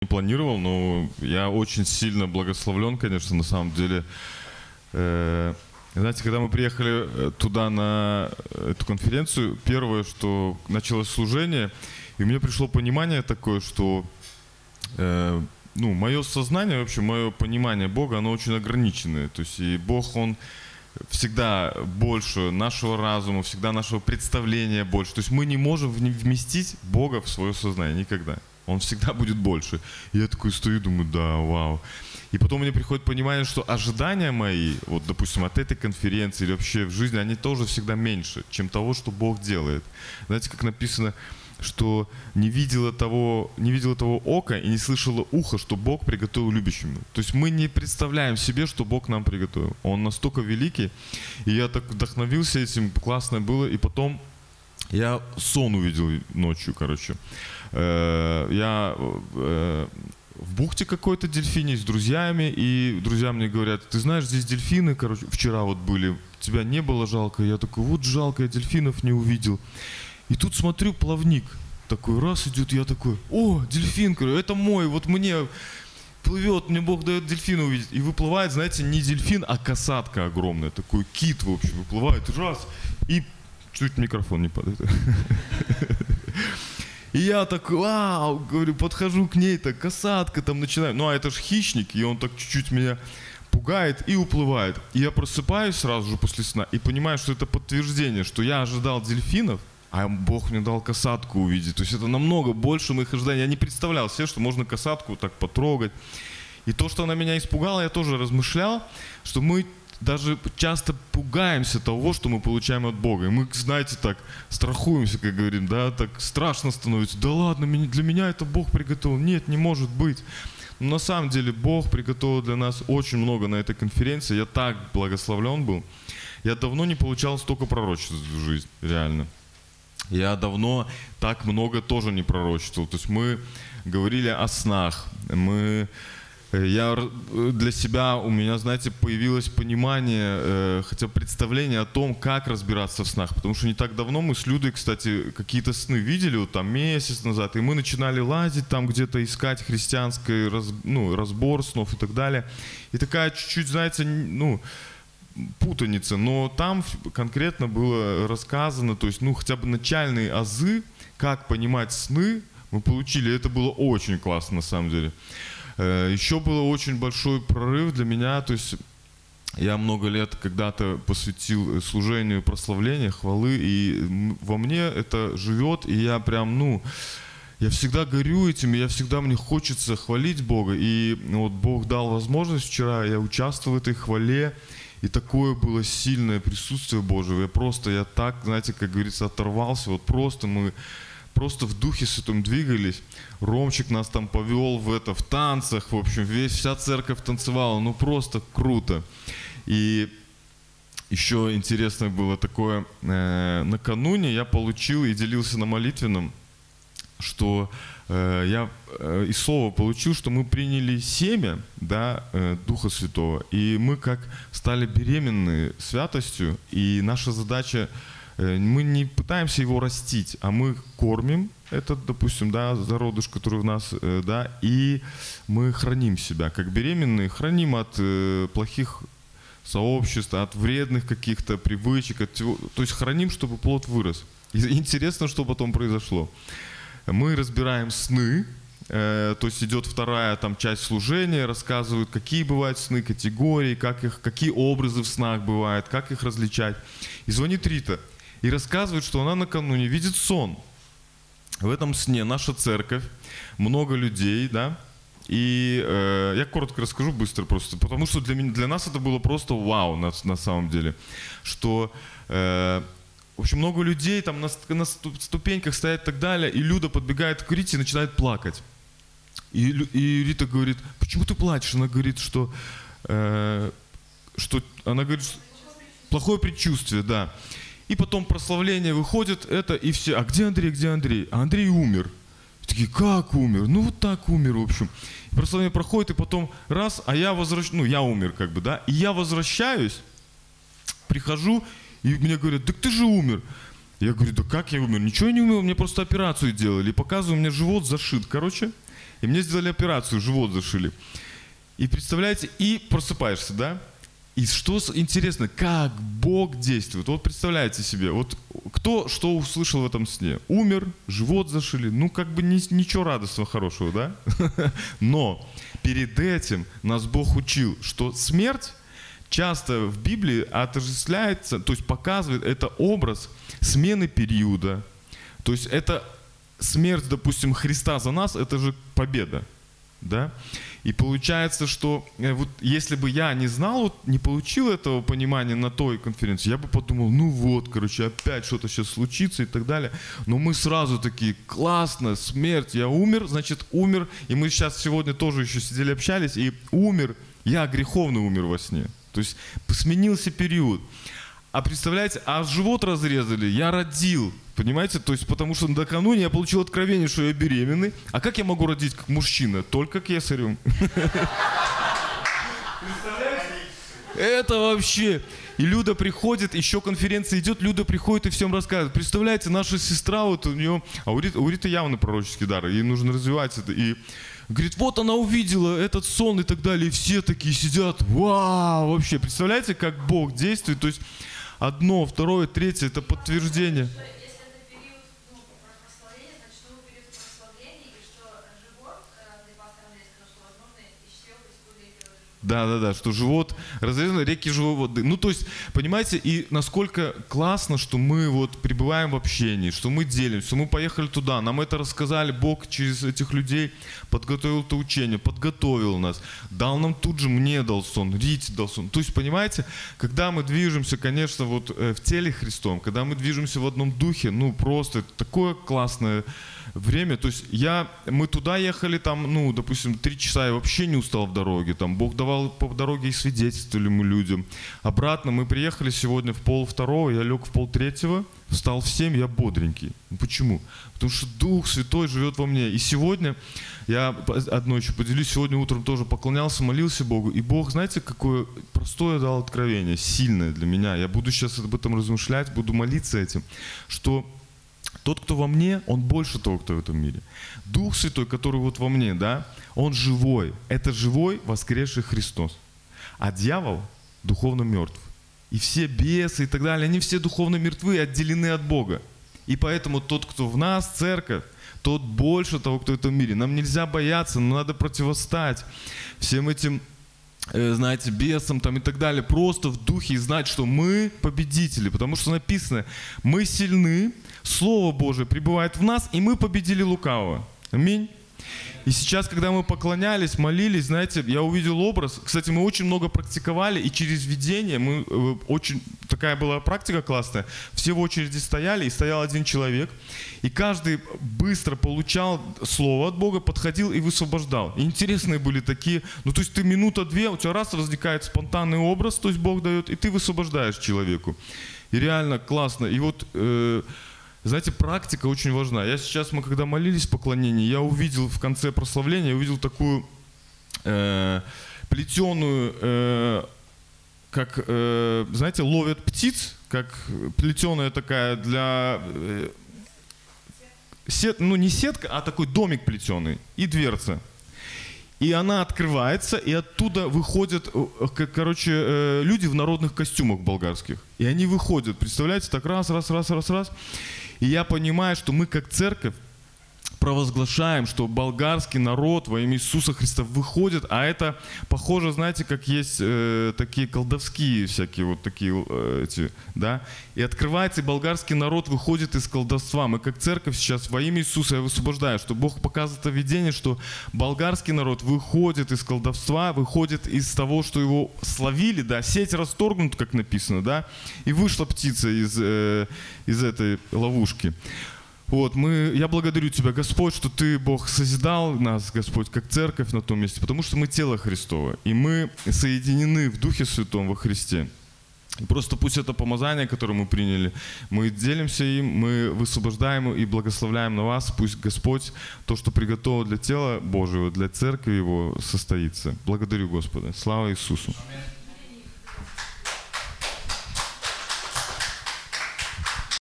планировал, но я очень сильно благословлен, конечно, на самом деле. Знаете, когда мы приехали туда на эту конференцию, первое, что началось служение, и у меня пришло понимание такое, что мое сознание, вообще мое понимание Бога, оно очень ограниченное. То есть и Бог, Он всегда больше нашего разума, всегда нашего представления больше. То есть мы не можем вместить Бога в свое сознание никогда. Он всегда будет больше. И я такой стою и думаю, да, вау. И потом мне приходит понимание, что ожидания мои, вот, допустим, от этой конференции или вообще в жизни, они тоже всегда меньше, чем того, что Бог делает. Знаете, как написано, что не видело того око и не слышало ухо, что Бог приготовил любящему. То есть мы не представляем себе, что Бог нам приготовил. Он настолько великий. И я так вдохновился этим, классно было. И потом я сон увидел ночью, короче. Я в бухте какой-то дельфине с друзьями, и друзья мне говорят, ты знаешь, здесь дельфины, короче, вчера вот были, тебя не было жалко. Я такой, вот жалко, я дельфинов не увидел. И тут смотрю, плавник такой раз идет, я такой, о, дельфин, это мой, вот мне плывет, мне Бог дает дельфина увидеть. И выплывает, знаете, не дельфин, а касатка огромная, такой кит, в общем, выплывает, раз, и чуть микрофон не падает. И я так, вау, говорю, подхожу к ней, так, касатка, там начинаю. Ну, а это ж хищник, и он так чуть-чуть меня пугает и уплывает. И я просыпаюсь сразу же после сна и понимаю, что это подтверждение, что я ожидал дельфинов, а Бог мне дал касатку увидеть. То есть это намного больше моих ожиданий. Я не представлял себе, что можно касатку так потрогать. И то, что она меня испугала, я тоже размышлял, что мы даже часто пугаемся того, что мы получаем от Бога. И мы, знаете, так страхуемся, как говорим, да, так страшно становится. Да ладно, для меня это Бог приготовил. Нет, не может быть. Но на самом деле Бог приготовил для нас очень много на этой конференции. Я так благословлен был. Я давно не получал столько пророчеств в жизни, реально. Я давно так много тоже не пророчествовал. То есть мы говорили о снах. Для себя, у меня, знаете, появилось понимание, хотя представление о том, как разбираться в снах. Потому что не так давно мы с Людой, кстати, какие-то сны видели, вот там месяц назад, и мы начинали лазить, там где-то искать христианский разбор снов и так далее. И такая чуть-чуть, знаете, путаница, но там конкретно было рассказано, то есть, хотя бы начальные азы, как понимать сны, мы получили, это было очень классно на самом деле. Еще был очень большой прорыв для меня, то есть я много лет когда-то посвятил служению прославления, хвалы, и во мне это живет, и я прям, я всегда горю этим, и мне хочется хвалить Бога, и вот Бог дал возможность вчера, я участвовал в этой хвале, и такое было сильное присутствие Божие, я так, знаете, как говорится, оторвался, вот мы просто в Духе Святом двигались. Ромчик нас там повел в танцах, в общем, вся церковь танцевала, просто круто. И еще интересно было такое, накануне я получил и делился на молитвенном, что я из слова получил, что мы приняли семя, да, Духа Святого, и мы как стали беременны святостью, и наша задача, мы не пытаемся его растить, а мы кормим этот, допустим, да, зародыш, который в нас, да, и мы храним себя, как беременные, храним от плохих сообществ, от вредных каких-то привычек, то есть храним, чтобы плод вырос. И интересно, что потом произошло. Мы разбираем сны, то есть идет вторая часть служения, рассказывают, какие бывают сны, категории, какие образы в снах бывают, как их различать. И звонит Рита и рассказывает, что она накануне видит сон. В этом сне наша церковь, много людей, да, и я коротко расскажу быстро просто, потому что для нас это было просто вау на самом деле, что, в общем, много людей там на ступеньках стоят и так далее, и Люда подбегает к Рите и начинает плакать. И Рита говорит, почему ты плачешь? Она говорит, что она говорит, плохое предчувствие, да. И потом прославление выходит, и все, а где Андрей, где Андрей? А Андрей умер. И такие, как умер? Вот так умер, в общем. И прославление проходит, и потом раз, а я возвращаюсь, я умер как бы, да. И я возвращаюсь, прихожу, и мне говорят, так ты же умер. Я говорю, да как я умер? Ничего я не умер, мне просто операцию делали. И показываю, у меня живот зашит, короче. и мне сделали операцию, живот зашили. И представляете, и просыпаешься, да? И что интересно, как Бог действует. Вот представляете себе, вот кто что услышал в этом сне? Умер, живот зашили, ну как бы ничего радостного хорошего, да? Но перед этим нас Бог учил, что смерть часто в Библии отождествляется, то есть показывает, это образ смены периода. То есть это смерть, допустим, Христа за нас, это же победа. Да? И получается, что вот если бы я не знал, вот, не получил этого понимания на той конференции, я бы подумал, ну вот, короче, опять что-то сейчас случится и так далее. Но мы сразу такие, классно, смерть, я умер, значит умер. И мы сейчас сегодня тоже еще сидели, общались, и умер, я греховно умер во сне. То есть сменился период. А представляете, а живот разрезали, я родил. Понимаете? То есть потому что накануне я получил откровение, что я беременный. А как я могу родить как мужчина? Только кесарем. Это вообще... И Люда приходит, еще конференция идет, Люда приходит и всем рассказывает. Представляете, наша сестра, вот у нее... А у Риты явно пророческий дар, ей нужно развивать это. И говорит, вот она увидела этот сон и так далее. И все такие сидят, вау, вообще. Представляете, как Бог действует? То есть одно, второе, третье, это подтверждение. Да, что живот разрезан, реки живой воды. Ну, то есть, понимаете, и насколько классно, что мы вот пребываем в общении, что мы делимся, что мы поехали туда, нам это рассказали, Бог через этих людей подготовил это учение, подготовил нас, дал нам тут же, мне дал сон, Рите дал сон. То есть, понимаете, когда мы движемся, конечно, вот в теле Христом, когда мы движемся в одном духе, ну, просто такое классное время. То есть мы туда ехали, там, ну, допустим, 3 часа, я вообще не устал в дороге. Там Бог давал по дороге и свидетельствовали мы людям. Обратно мы приехали сегодня в 1:30, я лег в 2:30, встал в 7, я бодренький. Почему? Потому что Дух Святой живет во мне. И сегодня, я одно еще поделюсь, сегодня утром тоже поклонялся, молился Богу. И Бог, знаете, какое простое дал откровение, сильное для меня. Я буду сейчас об этом размышлять, буду молиться этим, что тот, кто во мне, он больше того, кто в этом мире. Дух Святой, который вот во мне, да, он живой. Это живой, воскресший Христос. А дьявол духовно мертв. И все бесы и так далее, они все духовно мертвы, отделены от Бога. И поэтому тот, кто в нас, церковь, тот больше того, кто в этом мире. Нам нельзя бояться, но надо противостать всем этим, знаете, бесам там и так далее. Просто в духе и знать, что мы победители. Потому что написано, мы сильны, Слово Божие пребывает в нас, и мы победили лукавого. Аминь. И сейчас, когда мы поклонялись, молились, знаете, я увидел образ. Кстати, мы очень много практиковали, и через видение такая была практика классная. Все в очереди стояли, и стоял один человек, и каждый быстро получал слово от Бога, подходил и высвобождал. И интересные были такие, ну то есть ты минута-две, у тебя раз возникает спонтанный образ, то есть Бог дает, и ты высвобождаешь человеку. И реально классно. И вот... знаете, практика очень важна. Мы когда молились в поклонении, я увидел в конце прославления, увидел такую плетеную, как, знаете, ловят птиц, как плетеная такая для... не сетка, а такой домик плетеный и дверца. И она открывается, и оттуда выходят, люди в народных костюмах болгарских. И они выходят, представляете, так раз. И я понимаю, что мы как церковь провозглашаем, что болгарский народ во имя Иисуса Христа выходит, а это похоже, знаете, как есть такие колдовские всякие вот такие да, и открывается, и болгарский народ выходит из колдовства. Мы как церковь сейчас во имя Иисуса я высвобождаю, что Бог показывает это видение, что болгарский народ выходит из колдовства, выходит из того, что его словили, да, сеть расторгнута, как написано, да, и вышла птица из этой ловушки. Вот, я благодарю Тебя, Господь, что Ты, Бог, созидал нас, Господь, как церковь на том месте, потому что мы тело Христово, и мы соединены в Духе Святом во Христе. И просто пусть это помазание, которое мы приняли, мы делимся им, мы высвобождаем и благословляем на вас, пусть Господь, то, что приготовил для тела Божьего, для церкви Его, состоится. Благодарю Господа. Слава Иисусу.